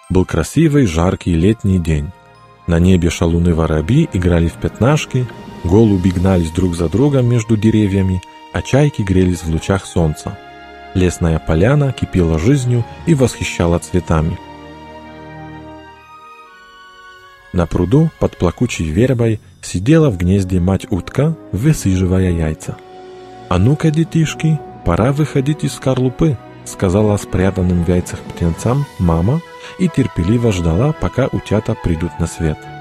Был красивый, жаркий летний день. На небе шалуны-воробьи играли в пятнашки, голуби гнались друг за другом между деревьями, а чайки грелись в лучах солнца. Лесная поляна кипела жизнью и восхищала цветами. На пруду под плакучей вербой сидела в гнезде мать-утка, высиживая яйца. «А ну-ка, детишки, пора выходить из скорлупы», — сказала спрятанным в яйцах птенцам мама и терпеливо ждала, пока утята придут на свет.